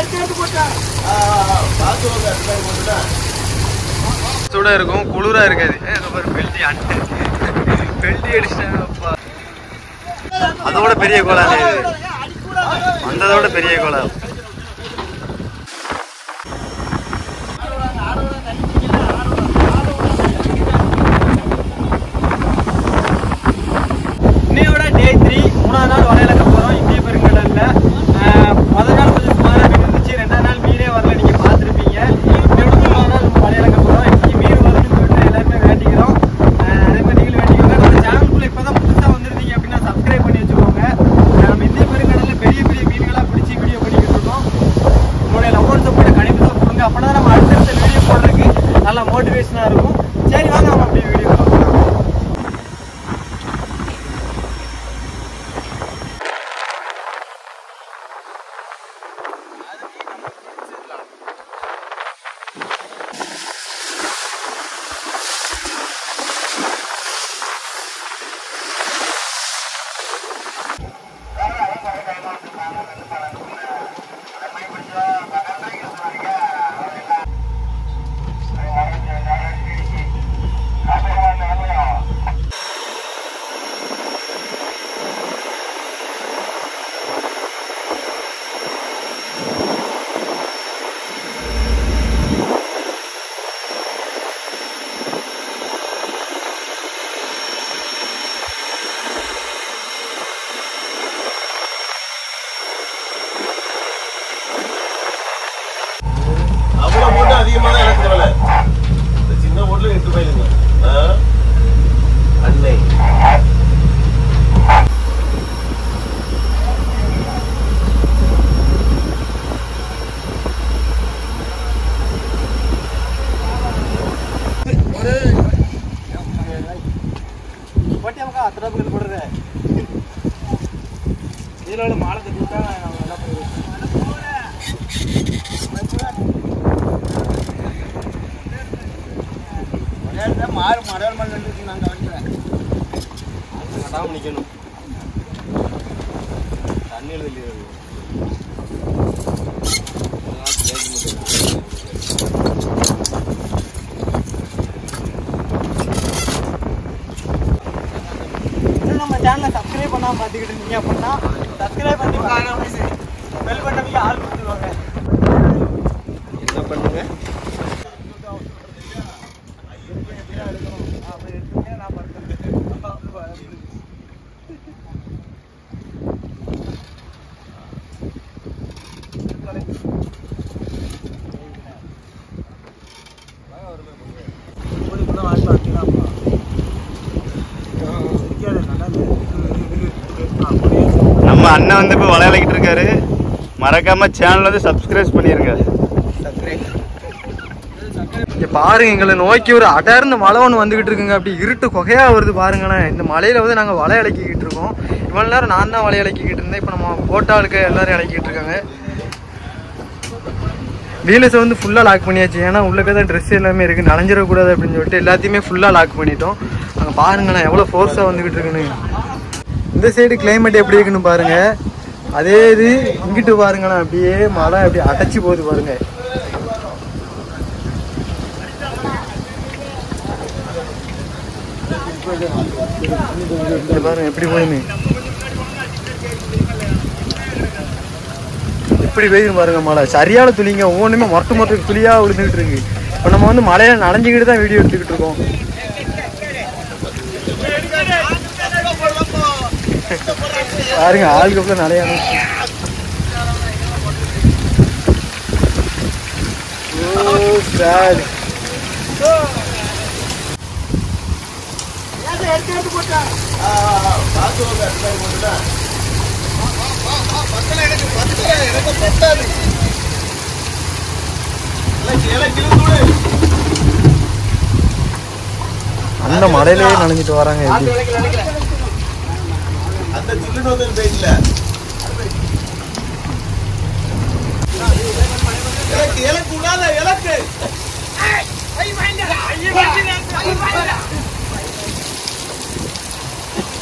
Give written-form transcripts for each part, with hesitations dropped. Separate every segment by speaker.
Speaker 1: சூடா இருக்கும், குளிரா இருக்காது. பெல்ட்டி அண்ணன் பெல்ட்டி அடிச்சிட்டாங்கப்பா. அதோட பெரிய கோலா வந்ததோட பெரிய கோலா. இன்னையோட டே 3 மூணாவது நாள் வலையிலக்க போறோம். இந்திய பெருங்கடல்ல முதல் நாள் கொஞ்சம் சுமாராக மீன் இருந்துச்சு, ரெண்டாவது நாள் மீனே வரல, நீங்க பார்த்துருப்பீங்க. இன்னொரு மூணாவது நாள் நம்ம வலையிலக்க போறோம். இன்னைக்கு மீன் வரும்னு சொல்லிட்டு எல்லாருமே வேண்டிக்கிறோம். அதே மாதிரி நீங்களும் வேண்டிக்கோங்க. நம்ம சேனலுக்குள்ள இப்பதான் புதுசா வந்துருந்தீங்க அப்படின்னா சப்ஸ்கிரைப் பண்ணி வச்சுக்கோங்க. நம்ம இந்திய பெருங்கடல்ல பெரிய பெரிய மீன்களா பிடிச்சி வீடியோ பண்ணிக்கிட்டு இருக்கோம். உங்களுடைய லவ் சப்போர்ட் கண்டிப்பா கொடுங்க. அப்பதான் நம்ம அடுத்தடுத்த வீடியோ போடுறதுக்கு நல்லா மோட்டிவேஷனா இருக்கும். சரி வாங்க நம்ம அப்படியே வீடியோ பார்க்கலாம். சின்ன ஓட்டுல 8 ரூபாய்ங்க அன்னை. அத்தனை போடுற இதுல மாலை கட்டிவிட்டா நல்லா போயிடும். மாறு மடல் மண் நாங்கள் வந்துடுவேன். மடாம நிற்கணும், தண்ணியில் வெளியே நம்ம சேனலை சப்ஸ்கிரைப் பண்ணாமல் பார்த்துக்கிட்டு இருந்தீங்க அப்படின்னா சப்ஸ்கிரைப் பண்ணி பெல் பண்ணவங்க ஆள் கொடுத்துருவாங்க. என்ன பண்ணுங்க நம்ம அண்ணன் வந்து இப்போ விளையாடிக்கிட்டு இருக்காரு. மறக்காம சேனல் வந்து சப்ஸ்கிரைப் பண்ணிருங்க. பாருங்க, எங்களை நோக்கி ஒரு அடர்ந்த மழை ஒன்று வந்துகிட்டு இருக்குங்க. அப்படி இருட்டு குகையா வருது பாருங்களேன். இந்த மலையில வந்து நாங்கள் வலை இலக்கிக்கிட்டு இருக்கோம். இவ்வளவு நேரம் நான் தான் வலை இலக்கிக்கிட்டு இருந்தேன். இப்போ நம்ம போட்டாளுக்கு எல்லாரும் இலக்கிட்டு இருக்காங்க. வீலஸை வந்து ஃபுல்லாக லாக் பண்ணியாச்சு. ஏன்னா உள்ளே தான் ட்ரெஸ் எல்லாமே இருக்குது, நனைஞ்சிடக்கூடாது அப்படின்னு சொல்லிட்டு எல்லாத்தையுமே ஃபுல்லாக லாக் பண்ணிட்டோம். அங்கே பாருங்களேன் எவ்வளோ ஃபோர்ஸாக வந்துக்கிட்டு இருக்குன்னு. இந்த சைடு கிளைமேட் எப்படி இருக்குன்னு பாருங்க. அதே இது இங்கிட்டு பாருங்களேன், அப்படியே மழை அப்படியே அடைச்சி போகுது பாருங்க. பாருங்க எப்படி போயுமே, எப்படி பெய்யும் பாருங்க மழை. சரியான துளிங்க, ஒவ்வொன்றுமே மொட்டை துளியாக விழுந்துக்கிட்டு இருக்கு. இப்போ நம்ம வந்து மழையில நனைஞ்சிக்கிட்டு தான் வீடியோ எடுத்துக்கிட்டு இருக்கோம். பாருங்க ஆளுக்கு நிறைய அந்த மலையிலே நனைஞ்சிட்டு வராங்க.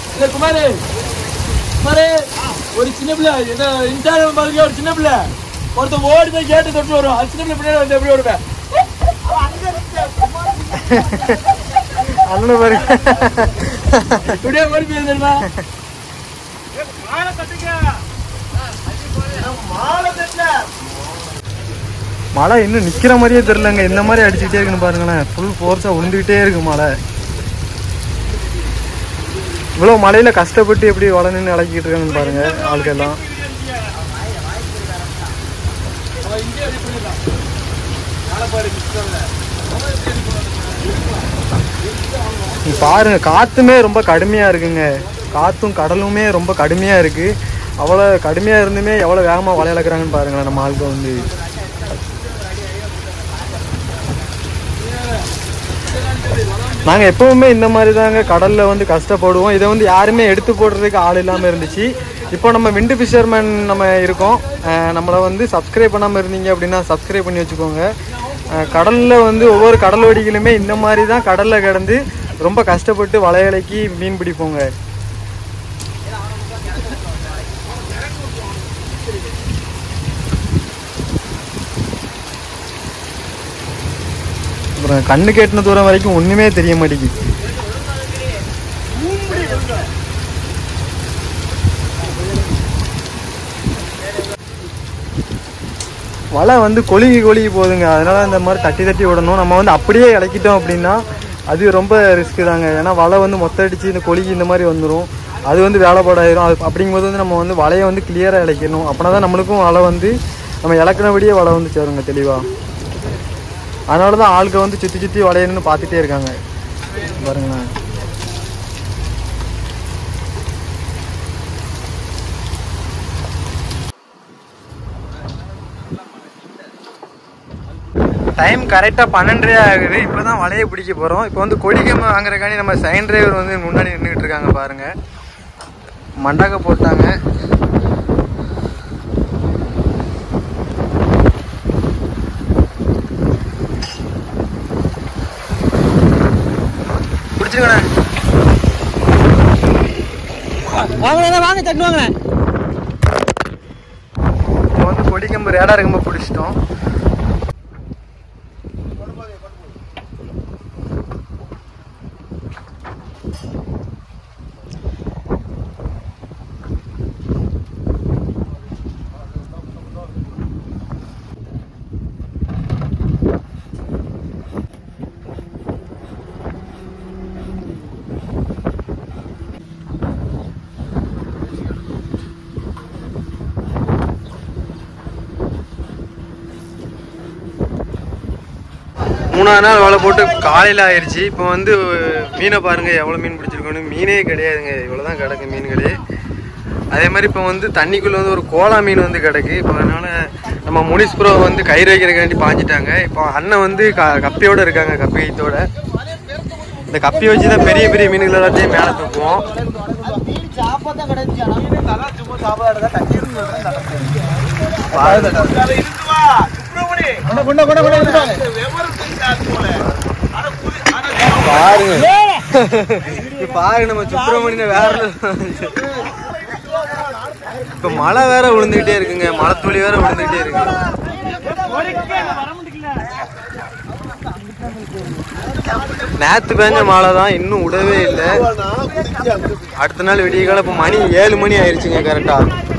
Speaker 2: குமாரே ஒரு சின்ன பிள்ளை, ஒரு சின்ன பிள்ளை ஒருத்தன் ஓடி போய் கேட்டு தொட்டு வரும். அசிஸ்டன்ட் பின்னாடி வந்து எப்படி ஓடுவேன்?
Speaker 1: அண்ணன் பாருங்க
Speaker 2: இப்படியே ஓடி போயிருந்தா
Speaker 1: மழை இன்னும் நிக்கிற மாதிரியே தெரியலங்க. இந்த மாதிரி அடிச்சுக்கிட்டே இருக்குன்னு பாருங்களேன். ஃபுல் ஃபோர்ஸா உழுந்துகிட்டே இருக்கு மழை. இவ்வளவு மழையில கஷ்டப்பட்டு எப்படி வள நின்று இழக்கிட்டு இருக்காங்கன்னு பாருங்க ஆளுக்கெல்லாம். பாருங்க காத்துமே ரொம்ப கடுமையா இருக்குங்க. காத்தும் கடலுமே ரொம்ப கடுமையா இருக்கு. அவ்வளவு கடுமையா இருந்துமே எவ்வளவு வேகமா வலை இழக்கிறாங்கன்னு பாருங்களேன் நம்ம ஆளுக்கு வந்து. நாங்கள் எப்பவுமே இந்த மாதிரி தாங்க கடலில் வந்து கஷ்டப்படுவோம். இதை வந்து யாருமே எடுத்து போடுறதுக்கு ஆள் இல்லாமல் இருந்துச்சு. இப்போ நம்ம விண்டு ஃபிஷர்மேன் நம்ம இருக்கோம். நம்மளை வந்து சப்ஸ்கிரைப் பண்ணாமல் இருந்தீங்க அப்படின்னா சப்ஸ்கிரைப் பண்ணி வச்சுக்கோங்க. கடலில் வந்து ஒவ்வொரு கடல்வடிகளுமே இந்த மாதிரி தான் கடலில் கிடந்து ரொம்ப கஷ்டப்பட்டு வலையலைக்கு மீன் பிடிப்போங்க. அப்புறம் கண்ணு கேட்டின தூரம் வரைக்கும் ஒன்றுமே தெரிய மாட்டேங்குது. வலை வந்து கொழுகி போகுதுங்க. அதனால இந்த மாதிரி தட்டி தட்டி விடணும். நம்ம வந்து அப்படியே இறக்கிட்டோம் அப்படின்னா அது ரொம்ப ரிஸ்க்கு தாங்க. ஏன்னா வலை வந்து மொத்த அடிச்சு இந்த கொழுகி இந்த மாதிரி வந்துடும். அது வந்து வேலைப்பாடாயிரும். அது அப்படிங்கும்போது வந்து நம்ம வந்து வலையை வந்து கிளியராக இழைக்கணும். அப்படின்னா தான் நம்மளுக்கும் வலை வந்து நம்ம இழக்கினபடியே வலை வந்து சேருங்க தெளிவாக. அதனால தான் ஆளுக்கு வந்து சுற்றி சுற்றி வளையணும்னு பார்த்துட்டே இருக்காங்க பாருங்களேன். டைம் கரெக்டாக 12:30 ஆகுது. இப்போ தான் வலையை பிடிக்க போகிறோம். இப்போ வந்து கொடிக்கம்பு வாங்குறக்காண்டி நம்ம சைன் டிரைவர் வந்து முன்னாடி நின்றுக்கிட்டு இருக்காங்க பாருங்கள். மண்டாக்க போட்டாங்க.
Speaker 2: வாங்க தட்டு வாங்க.
Speaker 1: இப்போ வந்து கொடிக்கம்பு ரேடா இருக்கும்போது பிடிச்சிட்டோம். மூணாவது நாள் வலை போட்டு காலையில் ஆயிடுச்சு. இப்போ வந்து மீனை பாருங்கள் எவ்வளோ மீன் பிடிச்சிருக்கோன்னு. மீனே கிடையாதுங்க. இவ்வளோ தான் கிடக்கு மீன்களே. அதே மாதிரி இப்போ வந்து தண்ணிக்குள்ளே வந்து ஒரு கோலா மீன் வந்து கிடக்கு. இப்போ அதனால் நம்ம முனிஸ்புரோ வந்து கயிறு வைக்கிறதுக்காண்டி பாஞ்சிட்டாங்க. இப்போ அண்ணன் வந்து கப்பியோடு இருக்காங்க. கப்பியத்தோட இந்த கப்பி வச்சு தான் பெரிய பெரிய மீன்கள் எல்லாத்தையும் மேலே தூக்குவோம். பாருங்க பாருங்க நம்ம சுப்பிரமணியனை வேற. இப்ப மழை வேற விழுந்துகிட்டே இருக்குங்க. மழை துளி வேற விழுந்துகிட்டே இருக்கு. நேத்து பெஞ்ச மழை தான் இன்னும் விடவே இல்லை. அடுத்த நாள் விடிய காலம் இப்ப மணி 7 மணி ஆயிடுச்சுங்க கரெக்டா.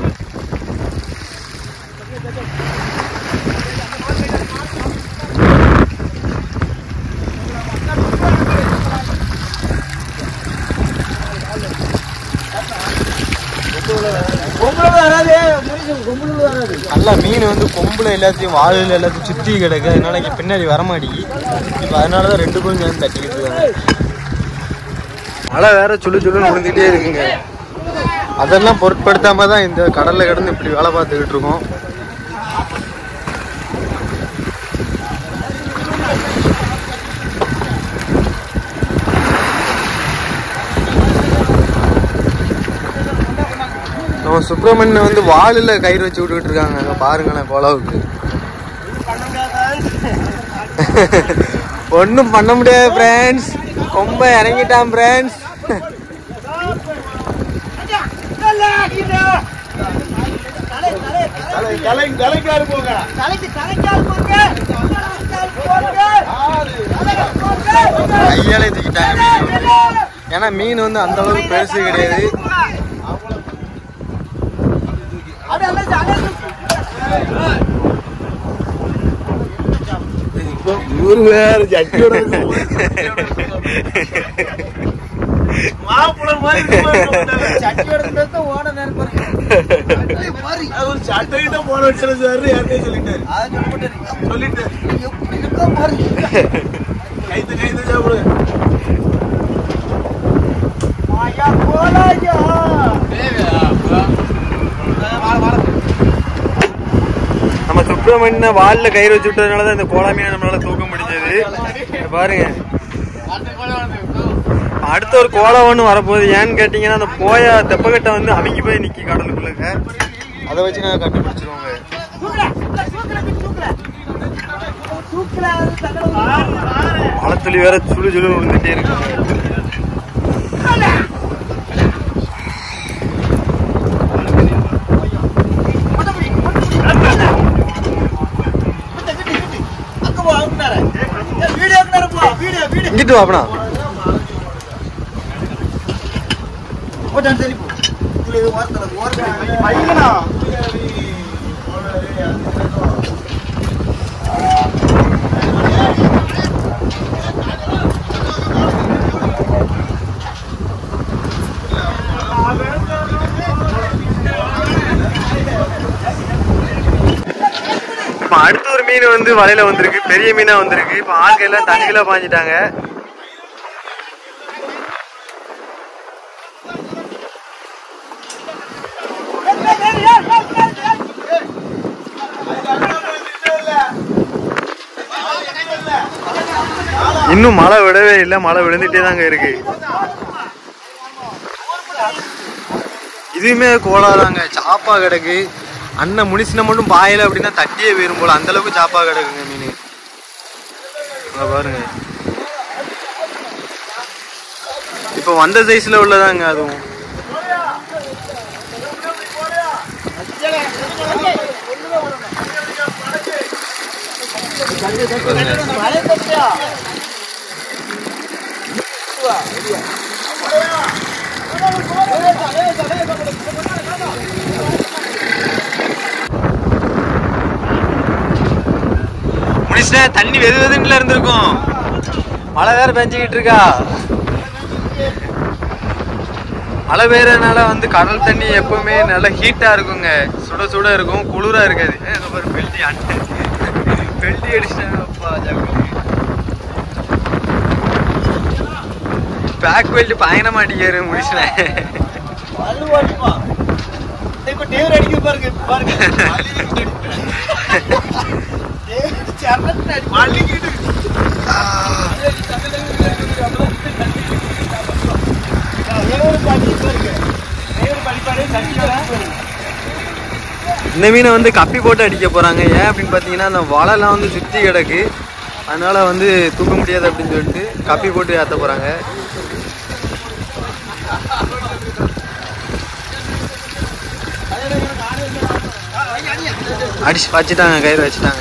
Speaker 1: நல்லா மீன் வந்து கொம்புல எல்லாத்தையும் வாழையில எல்லாத்தையும் சுற்றி கிடக்கு. அதனால இங்கே பின்னாடி வரமாட்டேங்கி. இப்போ அதனால தான் 2 பேரும் சேர்ந்து தட்டிக்கிட்டு இருக்காங்க. மழை வேற சுள்ளுன்னு விழுந்துகிட்டே இருக்குங்க. அதெல்லாம் பொருட்படுத்தாம தான் இந்த கடல்ல கிடந்து இப்படி வேலை பார்த்துக்கிட்டு இருக்கோம். நம்ம சுப்பிரமணியன் வந்து வாலில் கயிறு வச்சு விட்டுக்கிட்டு இருக்காங்க. அங்கே பாருங்களேன் கொலவுக்கு. ஒன்றும் பண்ண முடியாது ஃப்ரெண்ட்ஸ். ரொம்ப இறங்கிட்டான் ஃப்ரெண்ட்ஸ்.
Speaker 2: தலைக்காரு போங்க.
Speaker 1: கையாலே தூக்கிட்டாங்க மீன். ஏன்னா மீன் வந்து அந்த அளவுக்கு பெருசு கிடையாது.
Speaker 2: இவரு வேற ஜட்டியோட மாப்பிள்ள மாதிரி சட்டியோட ஓட நேரம் சட்டைகிட்ட போன வச்சு சார் யார்கிட்ட சொல்லிட்டாரு எப்படி இருக்கா பாருங்க. கைத்து சாப்பிடு.
Speaker 1: நம்ம சுப்பிரமணிய வால்ல கயிறு வச்சு விட்டதுனாலதான் இந்த கோலா மீனை நம்மளால தூக்க முடிஞ்சது. பாருங்க, அடுத்த ஒரு கோலா ஒண்ணு வரப்போகுது. ஏன்னு கேட்டீங்கன்னா அந்த போய தெப்பக்கட்டை வந்து அமுங்கி போய் நிக்கி கடலுக்குள்ளங்க. அதை வச்சு நாங்க கண்டுபிடிச்சிருவோங்க. மழைத்துளி வேற சுழு சுழு விழுந்துட்டே இருக்கு. இங்கிட்டு வாப்பனா. அடுத்த ஒரு மீன் வந்து வலையில வந்திருக்கு. பெரிய மீனா வந்திருக்கு. இப்ப ஆட்கள் எல்லாம் தண்ணியில பாஞ்சிட்டாங்க. இன்னும் மழை விடவே இல்லை. மழை விழுந்துட்டே தாங்க இருக்கு. இதுவுமே கோலாதாங்க. சாப்பா கிடக்கு. அண்ணன் முனிசின மட்டும் பாயல அப்படின்னா தட்டியே போயிரும் போல. அந்த அளவுக்கு சாப்பா கிடக்குங்க மீன். பாருங்க, இப்ப வந்த சைஸ்ல உள்ளதாங்க. அதுவும் முடிச்சுட்டா தண்ணி வெது வெதுல இருந்திருக்கும். மழை வேற பெஞ்சுக்கிட்டு இருக்கா. மழை பெய்யறதுனால வந்து கடல் தண்ணி எப்பவுமே நல்லா ஹீட்டா இருக்குங்க. சுட சுட இருக்கும், குளிரா இருக்காது. பெல்டி அண்ணன் பெல்டி அடிச்சிட்டாங்கப்பா. பேக் பெல்ட் பயண மாட்டேங்காரு முடிச்சுனேன். இந்த மீனை வந்து கப்பி போட்டு அடிக்க போறாங்க. ஏன் அப்படின்னு பாத்தீங்கன்னா அந்த வலைலாம் வந்து சுத்தி கிடக்கு. அதனால வந்து தூக்க முடியாது அப்படின்னு சொல்லிட்டு கப்பி போட்டு ஏத்த போறாங்க. அடிச்சு வச்சுட்டாங்க, கயிறு வச்சுட்டாங்க.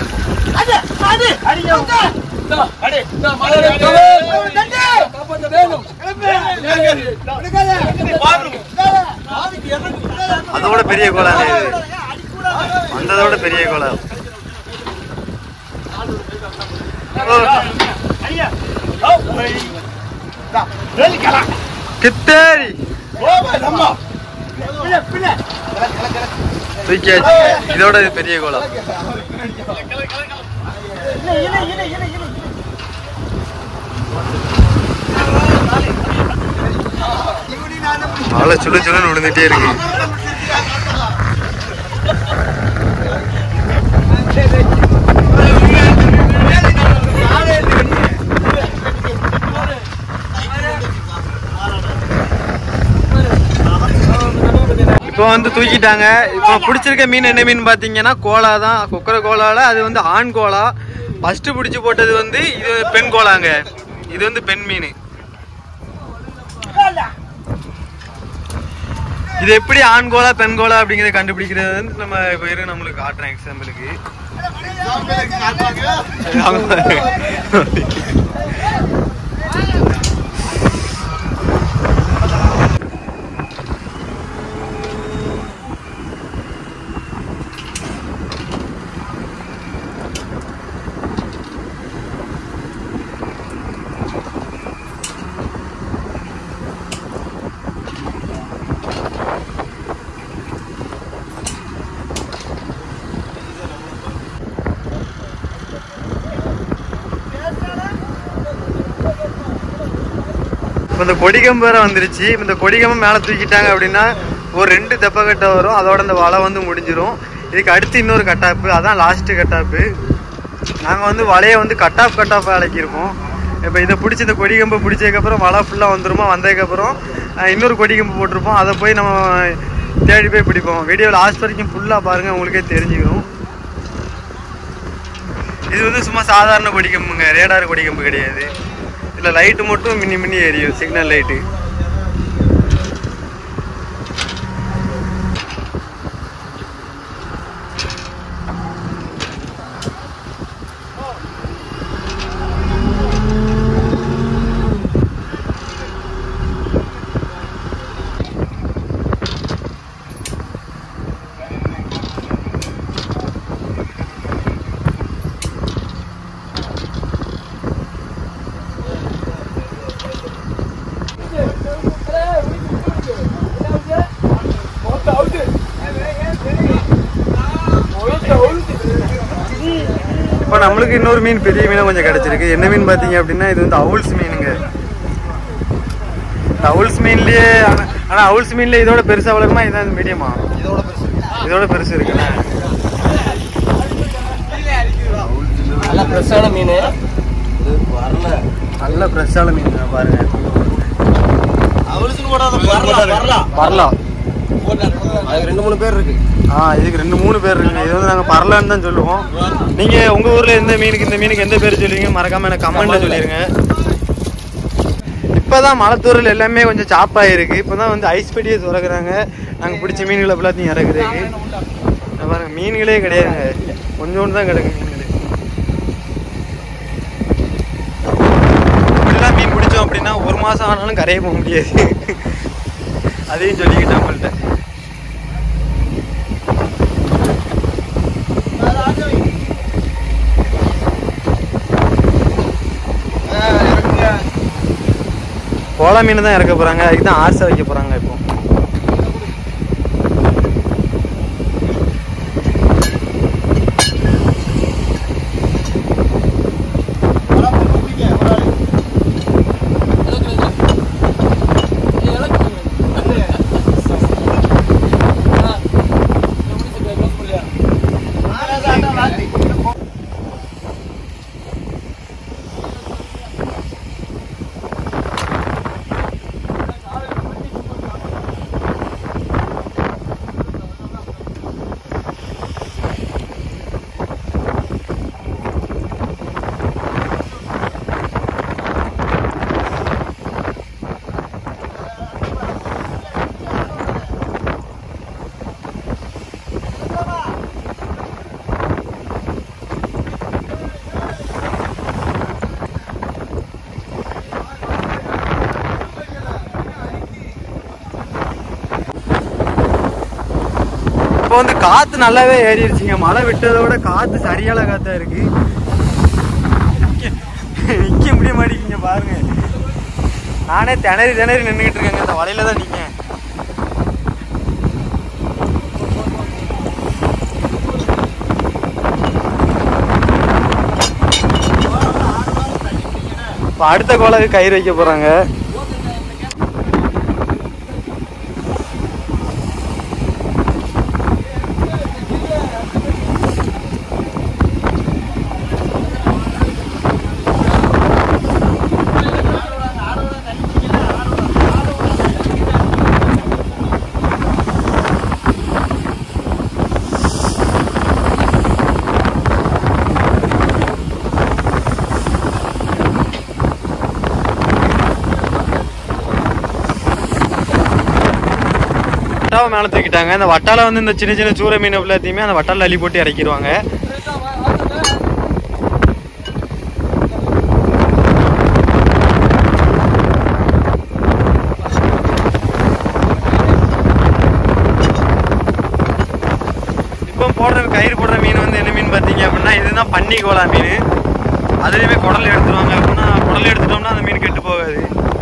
Speaker 1: அதோட பெரிய கோலா வந்ததோட பெரிய கோலா. கித்தேரி தூக்கியாச்சு. இதோட பெரிய கோலா. மழை சுடு சுடுன்னு விழுந்துட்டே இருக்கு. இப்போ வந்து தூக்கிட்டாங்க. இப்போ பிடிச்சிருக்க மீன் என்ன மீன் பார்த்தீங்கன்னா கோலா தான். கொக்கர கோலால அது வந்து ஆண் கோலா. ஃபர்ஸ்ட் பிடிச்சி போட்டது வந்து இது பெண் கோலாங்க. இது வந்து பெண் மீன். இது எப்படி ஆண் கோலா பெண் கோலா அப்படிங்கறத கண்டுபிடிக்கிறது வந்து நம்ம பேரு நம்மளுக்கு காட்டுறேன் எக்ஸாம்பிளுக்கு. இந்த கொடிகம்பு வேற வந்துருச்சு. இந்த கொடிகம்பு மேலே தூக்கிட்டாங்க அப்படின்னா ஒரு 2 தெப்பக்கட்டை வரும். அதோட இந்த வலை வந்து முடிஞ்சிடும். இதுக்கு அடுத்து இன்னொரு கட்டாப்பு, அதான் லாஸ்ட்டு கட்டாப்பு. நாங்கள் வந்து வலையை வந்து கட்டாப்பாக அழைக்கிருப்போம். இப்போ இதை பிடிச்சி இந்த கொடிகம்பை பிடிச்சதுக்கப்புறம் வலை ஃபுல்லாக வந்துருமா, வந்ததுக்கப்புறம் இன்னொரு கொடிகம்பு போட்டிருப்போம். அதை போய் நம்ம தேடி போய் பிடிப்போம். வீடியோ லாஸ்ட் வரைக்கும் ஃபுல்லாக பாருங்கள், உங்களுக்கே தெரிஞ்சுக்கணும். இது வந்து சும்மா சாதாரண கொடிகம்புங்க, ரேடார் கொடிகம்பு கிடையாது. இதில் லைட்டு மட்டும் மின்னி எரியும், சிக்னல் லைட்டு. இப்போ நம்மளுக்கு இன்னொரு மீன், பெரிய மீனை கொஞ்சம் கிடைச்சிருக்கு. என்ன மீன் பார்த்தீங்க அப்படின்னா இது வந்து அவுல்ஸ் மீனுங்க. அவுல்ஸ் மீன்லயே ஆனால் அவுல்ஸ் மீன்ல இதோட பெருசாக வளருமா, இதான் மீடியமா? இதோட பெருசு இருக்குண்ணா.
Speaker 3: நல்ல ஃப்ரெஷ்ஷான மீன்,
Speaker 1: நல்ல ஃப்ரெஷ்ஷான மீன் பாருங்க. பரலாம்
Speaker 3: அதுக்கு 2-3 பேர் இருக்கு.
Speaker 1: இதுக்கு 2-3 பேர் இருக்குங்க. இது வந்து நாங்கள் பரலான்னு தான் சொல்லுவோம். நீங்கள் உங்கள் ஊரில் எந்த மீனுக்கு, இந்த மீனுக்கு எந்த பேர் சொல்லுவீங்க மறக்காமல் எனக்கு கமெண்ட்டில் சொல்லிடுங்க. இப்போ தான் மலைத்தூரில் எல்லாமே கொஞ்சம் சாப்பாயிருக்கு. இப்போ தான் வந்து ஐஸ் பெட்டியை திறக்கிறாங்க. நாங்கள் பிடிச்ச மீன்களை எல்லாத்தையும் இறக்குறதுக்கு. பாருங்க, மீன்களே கிடையாதுங்க, கொஞ்சோண்டு தான் கிடக்கு மீன்கள். இப்படிலாம் மீன் பிடிச்சோம் அப்படின்னா 1 மாதம் ஆனாலும் கரையை போக முடியாது. அதையும் சொல்லிக்கிட்டேன் நம்மள்கிட்ட. கோலா மீன் தான் இறக்க போறாங்க. அதுக்கு தான் ஆர்சை வைக்க போறாங்க. இப்போ இப்போ வந்து காற்று நல்லாவே ஏறிடுச்சிங்க. மழை விட்டதோட காற்று சரியான காற்றா இருக்கு. நிற்க முடிய மாட்டேங்கிங்க பாருங்க. நானே திணறி நின்றுக்கிட்டு இருக்கேங்க. இந்த வலையில தான் நிற்கேன். இப்போ அடுத்த கோலாவுக்கு கயிறு வைக்க போறாங்க. வட்டாவை மேலே தூக்கிட்டாங்க. அந்த வட்டால வந்து இந்த சின்ன சின்ன சூற மீன் எல்லாத்தையுமே அந்த வட்டால அள்ளி போட்டு இறக்கிடுவாங்க. இப்போ கயிறு போடுற மீன் வந்து என்ன மீன் பார்த்தீங்க அப்படின்னா இதுதான் பன்னி கோலா மீன். அதுலேயுமே குடல் எடுத்துருவாங்க. அப்படின்னா குடல் எடுத்துட்டோம்னா அந்த மீன் கெட்டு போகாது.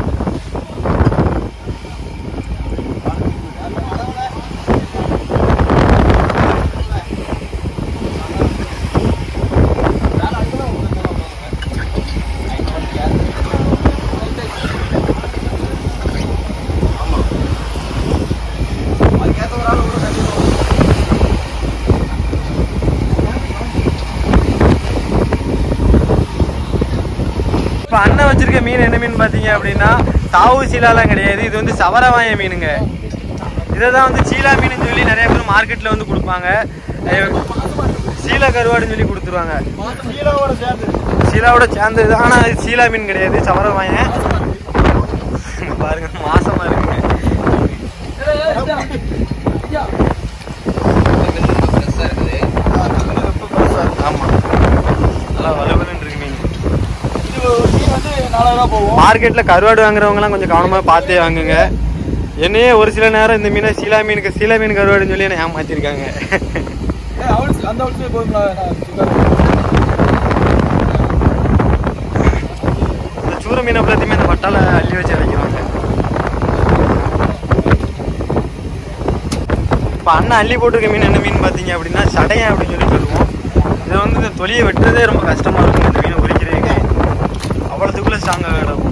Speaker 1: இப்போ அண்ணன் வச்சிருக்க மீன் என்ன மீன் பார்த்தீங்க அப்படின்னா தாவு சீலாலாம் கிடையாது. இது வந்து சவரவாய மீனுங்க. இதை தான் வந்து சீலா மீன் சொல்லி நிறைய பேர் மார்க்கெட்டில் வந்து கொடுப்பாங்க. சீலா கருவாடுன்னு சொல்லி கொடுத்துருவாங்க. சீலாவோட சேர்ந்தது. ஆனால் அது சீலா மீன் கிடையாது, சவரவாயன். பாருங்க மாசமா இருக்குங்க. ஆமா, நல்லா வலுவலுன்னு இருக்கு மீன். மார்க்கெட்ல கருவாடு வாங்குறவங்கலாம் கொஞ்சம் கவனமா பார்த்தே வாங்குங்க. என்னையே ஒரு சில நேரம் இந்த மீனை சீலா மீன் கருவாடுன்னு சொல்லி என்ன ஏமாத்திருக்காங்க. இந்த சூற மீனை எல்லாத்தையுமே இந்த வட்டால அள்ளி வச்சு இறக்கிறாங்க. இப்போ அண்ணன் அள்ளி போட்டிருக்க மீன் என்ன மீன் பார்த்தீங்க அப்படின்னா சடையன் அப்படின்னு சொல்லி சொல்லுவோம். இதை வந்து இந்த தொலியை வெட்டுறதே ரொம்ப கஷ்டமா இருக்கும். இந்த மீனை உரிக்கிறதுக்கு அவ்வளோத்துக்குள்ள ஸ்ட்ராங்காக கிடக்கும்.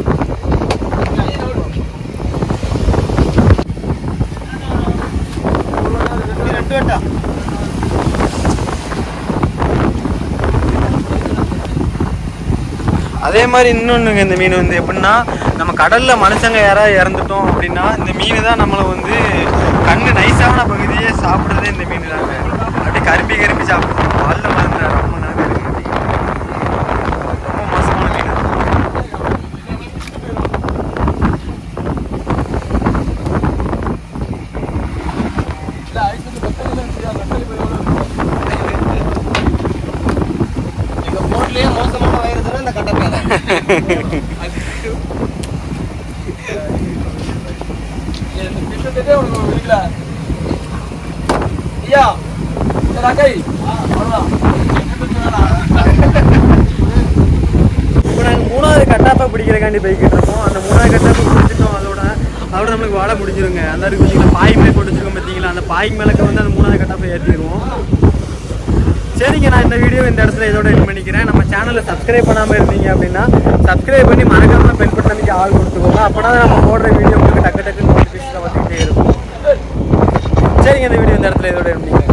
Speaker 1: அதே மாதிரி இன்னொன்றுங்க, இந்த மீன் வந்து எப்படின்னா நம்ம கடலில் மனுஷங்க யாராவது இறந்துட்டோம் அப்படின்னா இந்த மீன் தான் நம்மளை வந்து கண்ணு நைஸான பகுதியே சாப்பிட்றதே இந்த மீன் தாங்க. அப்படி கரும்பி சாப்பிடுவோம். பாலில் மருந்து ரொம்ப மோசமான மீன்.
Speaker 3: மோசமான வைரஸ்னா இந்த கட்டப்பையில
Speaker 1: இப்போ நாங்கள் 3வது கட்டாப்பை பிடிக்கிறக்காண்டி போய்கிட்டு இருக்கோம். அந்த 3வது கட்டாப்பை பிடிச்சிட்டோம். அதோட நம்மளுக்கு வாழை முடிச்சிருங்க. அந்த பார்த்தீங்களா பாய் மேலே போட்டு வச்சிருக்கோம் பார்த்தீங்களா, அந்த பாய் மேலே வந்து அந்த 3வது கட்டாப்பை ஏற்றிடுவோம். சரிங்க, நான் இந்த வீடியோ இந்த இடத்துல இதோட எண்ட் பண்ணிக்கிறேன். நம்ம சேனலை சப்ஸ்கிரைப் பண்ணாமல் இருந்தீங்க அப்படின்னா சப்ஸ்கிரைப் பண்ணி மறக்காமல் பெல் பட்டன் அமைக்க ஆள் கொடுத்துக்கோங்க. அப்போனா நம்ம போடுற வீடியோ உங்களுக்கு டக்கு நோட்டிஃபிகேஷன் வந்துகிட்டே இருக்கும். சரிங்க, இந்த வீடியோ இந்த இடத்துல இதோட எண்ட் பண்ணிக்கிறேன்.